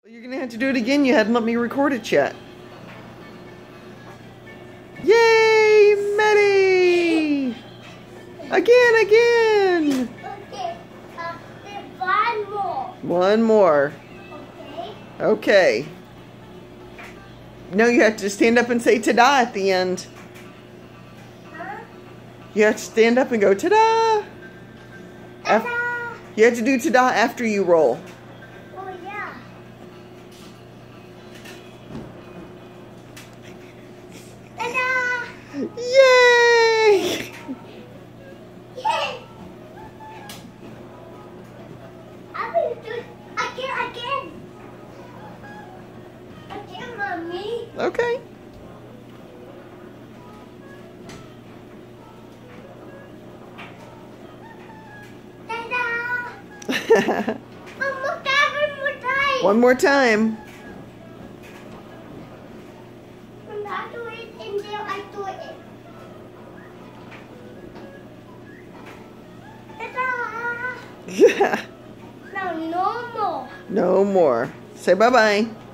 You're going to have to do it again. You hadn't let me record it yet. Yay, Mattie! Again! Okay, one more. One more. Okay. Okay. No, you have to stand up and say ta-da at the end. Huh? You have to stand up and go ta-da! Ta-da! You have to do ta-da after you roll. Oh, yeah. Ta-da! Yay! Yay! I will do it again. Again, Mommy. Okay. Ta-da! One more time. One more time. When I do it, and then I do it. Ta-da! Yeah. Now no more. No more. Say bye-bye.